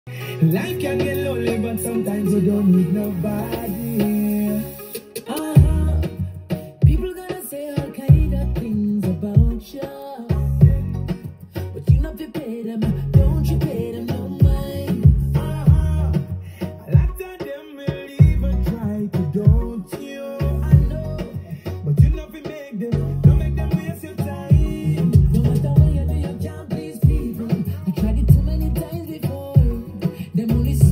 Life can get lonely, but sometimes you don't need nobody. Uh-huh. People gonna say all kind of things about you, but you not pay them. Don't you pay them no mind. Uh-huh. A lot of them will even try to don't you. I know, but you not make them. Don't make them waste your time. No matter what you do, you can't please people. I tried it too many times before. Them only